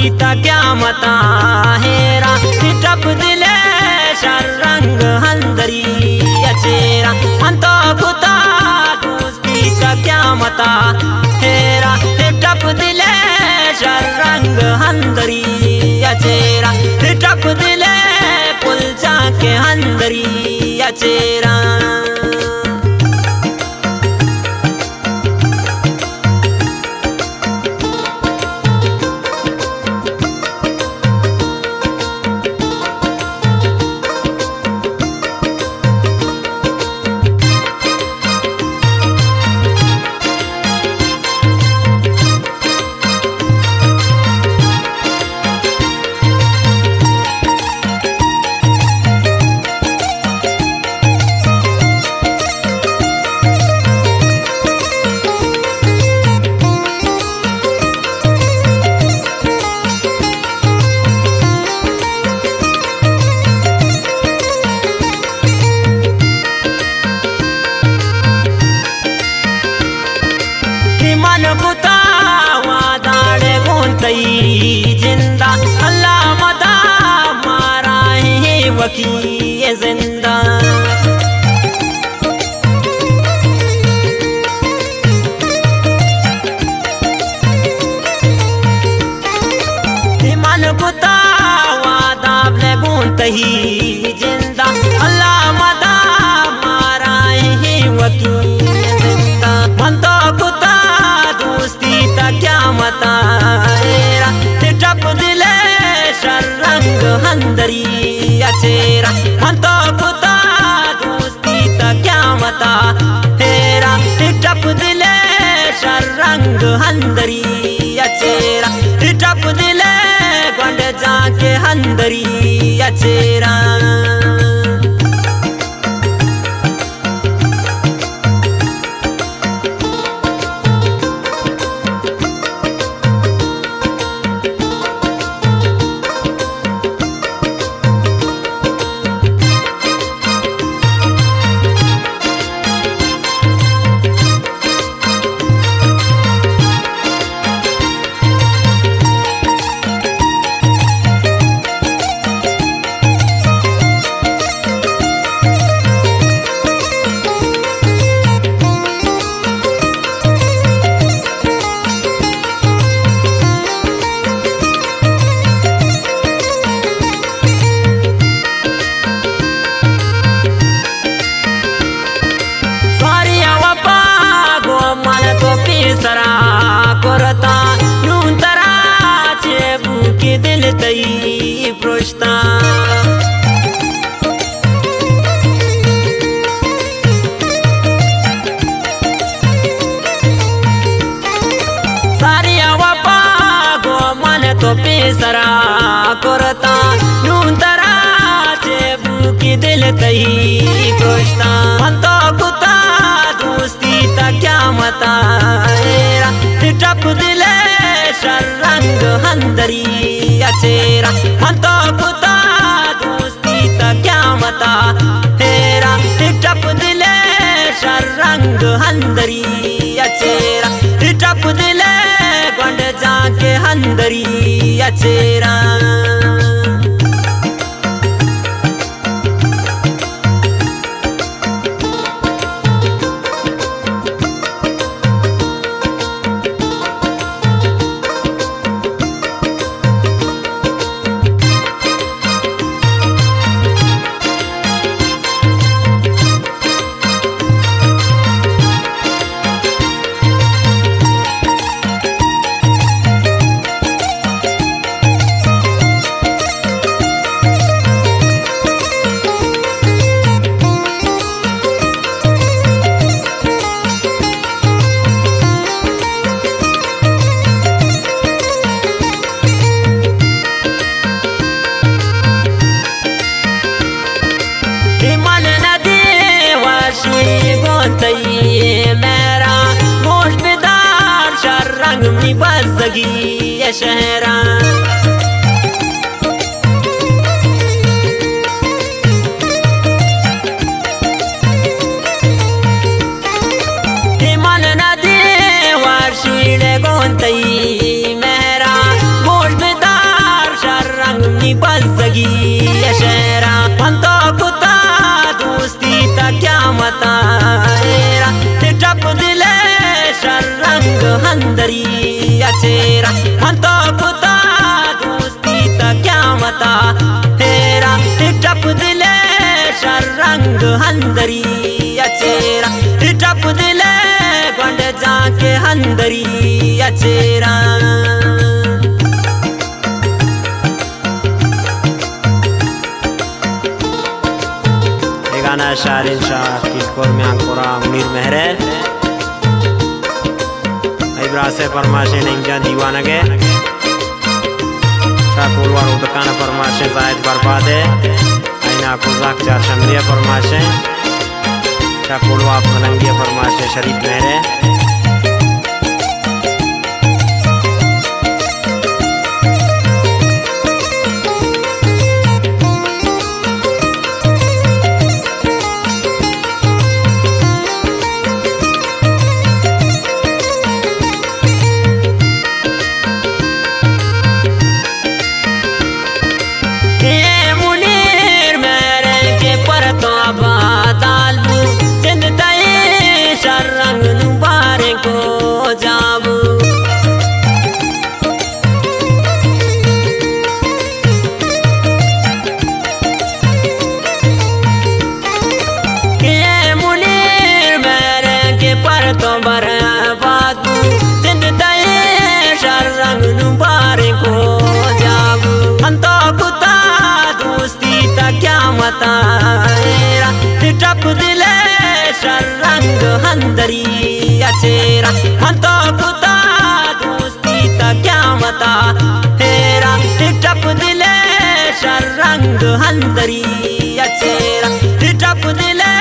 ता क्या मता हेरा टप दिले शर रंग हंदरी अचेरा अंतो कुता दोस्ती ता क्या मता हेरा टप दिले शर रंग हंदरी अचेरा टप दिले पुलचा के हंदरी अचेरा जिंदा अल्लाह मदा मारा है वकी जिंदा मन कुता वादा गुंतही जिंदा अल्लाह मदा मारा है वकी जिंदा मन तो कुता दोस्ती ता क्या मता टप दिले शर रंग हंदरी अचेरा अंतो कुता दोस्ती ता क्या मता हेरा टप दिले शर रंग हंदरी अचेरा टप दिले गंड जाके हंदरी अचेरा सरा करता नून तरा चेबू के दिल तई प्रोष्टा सारी वपा गो मन तो पेसरा करता नून तरा चेबू के दिल तई प्रोष्टा अंतो कुता दोस्ती ता क्या मता टप दिले शर रंग हंदरी अचेरा अंतो कुता दोस्ती ता क्या मता हेरा टप दिले शर रंग हंदरी अचेरा टप दिले गंड जाके हंदरी अचेरा मेरा गोश बेदार शर रंग में बजगी ये शहरा मन नदी वार्षिण गोंतई मेरा गोश बेदार नी बजगी ये शहरा मन तो कुता दोस्ती ता क्या मता एरा टप दिले शरंग हंदरी अचेरा मन तो कुता दोस्ती ता क्या मता हेरा टप दिले शरंग हंदरी अचेरा टप दिले गंड जाके हंदरी अचेरा। गाना शारिन शाह किशोर में अंकुरा मुनीर मेहरे इब्रा से परमाशे नहीं जान दीवाना के शाकुलवार उदकाना परमाशे जायद बर्बादे आईना कुजाक चार शमरिया परमाशे शाकुलवार मलंगिया परमाशे शरीफ मेहरे टप दिले शरंग हंदरी अचेरा मन तो कुता दोस्ती ता क्या मता हेरा टप दिले शरंग हंदरी अचेरा टप दिले